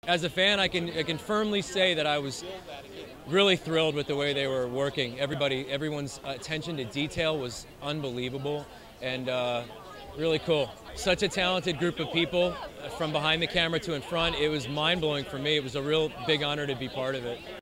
As a fan, I can firmly say that I was really thrilled with the way they were working. Everyone's attention to detail was unbelievable and really cool. Such a talented group of people from behind the camera to in front. It was mind-blowing for me. It was a real big honor to be part of it.